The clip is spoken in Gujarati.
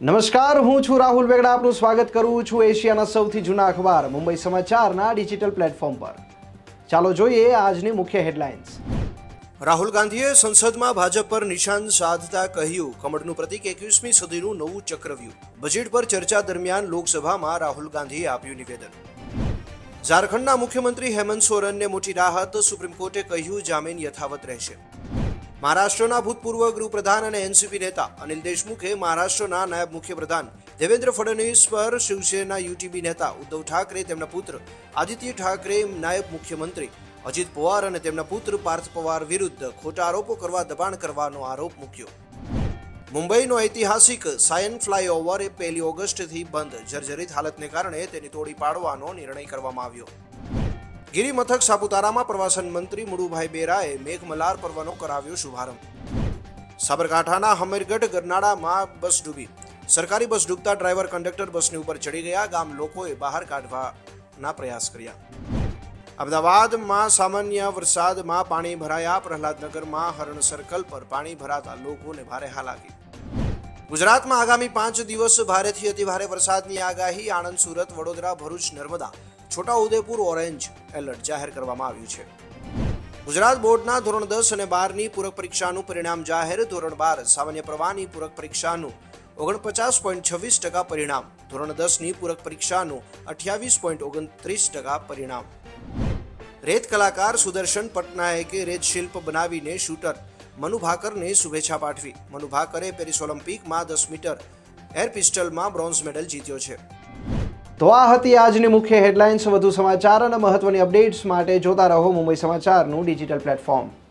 નમસ્કાર, હું છું રાહુલ વેગડા. આપનું સ્વાગત કરું છું એશિયાના સૌથી જૂના અખબાર મુંબઈ સમાચારના ડિજિટલ પ્લેટફોર્મ પર. ચાલો જોઈએ આજની મુખ્ય હેડલાઇન્સ. રાહુલ ગાંધીએ સંસદમાં ભાજપ પર નિશાન સાધતા કહ્યું, કમળનું પ્રતીક 21મી સદીનું નવું ચક્રવ્યૂહ. બજેટ પર ચર્ચા દરમિયાન લોકસભામાં રાહુલ ગાંધીએ આપ્યું નિવેદન. ઝારખંડના મુખ્યમંત્રી હેમંત સોરેનને મોટી રાહત, સુપ્રીમ કોર્ટે કહ્યું જામીન યથાવત રહેશે. મહારાષ્ટ્રના ભૂતપૂર્વ ગૃહપ્રધાન અને એનસીપી નેતા અનિલ દેશમુખે મહારાષ્ટ્રના નાયબ મુખ્યપ્રધાન દેવેન્દ્ર ફડણવીસ પર શિવસેના યુટીબી નેતા ઉદ્ધવ ઠાકરે, તેમના પુત્ર આદિત્ય ઠાકરે, નાયબ મુખ્યમંત્રી અજીત પવાર અને તેમના પુત્ર પાર્થ પવાર વિરુદ્ધ ખોટા આરોપો કરવા દબાણ કરવાનો આરોપ મૂક્યો. મુંબઈનો ઐતિહાસિક સાયન ફ્લાયઓવર 1 ઓગસ્ટથી બંધ. જર્જરિત હાલતને કારણે તેને તોડી પાડવાનો નિર્ણય કરવામાં આવ્યો. ગિરિમથક સાપુતારામાં પ્રવાસન મંત્રી મુળુભાઈ બેરાએ મેઘમલ્હાર પર્વનો કરાવ્યો શુભારંભ. સાબરકાંઠાના હમીરગઢ ગરનાળામાં બસ ડૂબી. સરકારી બસ ડૂબતા ડ્રાઈવર કંડક્ટર બસની ઉપર ચડી ગયા. ગામ લોકોએ બહાર કાઢવાના પ્રયાસ કર્યા. અમદાવાદમાં સામાન્ય વરસાદમાં પાણી ભરાયા. પ્રહલાદનગરમાં હરણ સર્કલ પર પાણી ભરાતા લોકોને ભારે હાલાકી. ગુજરાતમાં આગામી 5 દિવસ ભારેથી અતિભારે વરસાદની આગાહી. આણંદ, સુરત, વડોદરા, ભરૂચ, નર્મદા, છોટાઉદેપુર ઓરેન્જ એલર્ટ જાહેર કરવામાં આવ્યું છે. ગુજરાત બોર્ડના ધોરણ 10 અને 12ની પૂરક પરીક્ષાનું પરિણામ જાહેર. ધોરણ 12 સામાન્ય પ્રવાહની પૂરક પરીક્ષાનું 49.26% પરિણામ. ધોરણ 10ની પૂરક પરીક્ષાનું 28.29% પરિણામ. રેત કલાકાર સુદર્શન પટનાયકે રેત શિલ્પ બનાવીને શૂટર મનુ ભાકરને શુભેચ્છા પાઠવી. મનુ ભાકરે પેરિસ ઓલિમ્પિકમાં 10 મીટર એર પિસ્ટલમાં બ્રોન્ઝ મેડલ જીત્યો છે. તો આ હતી આજની મુખ્ય હેડલાઇન્સ. વધુ સમાચાર અને મહત્વની અપડેટ્સ માટે જોતા રહો મુંબઈ સમાચારનું ડિજિટલ પ્લેટફોર્મ.